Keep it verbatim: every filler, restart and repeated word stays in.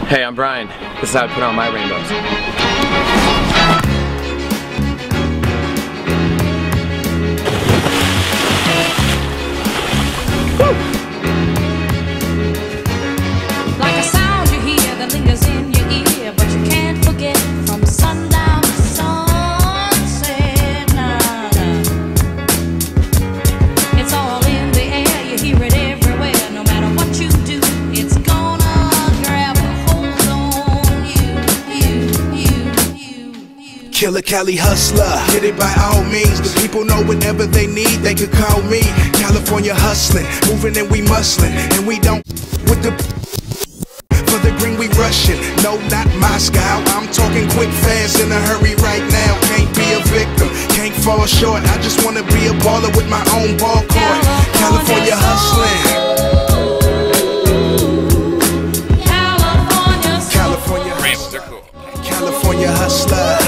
Hey, I'm Brian. This is how I put on my rainbows. Like a sound you hear that lingers in your ear, but you can't forget from sundown to sunset. Nah, nah. It's all in the air, you hear it everywhere. No matter what you do, it's gonna grab a hold on you, you, you, you, you. Killer Cali hustler, get it by all means. The people know whatever they need, they could call me. California hustling, moving and we muscling, and we don't with the for the green we rushing. No, not Moscow. I'm talking quick, fast, in a hurry right now. Can't be a victim, can't fall short. I just wanna be a baller with my own ball court. California hustling. California, California hustler. California hustler.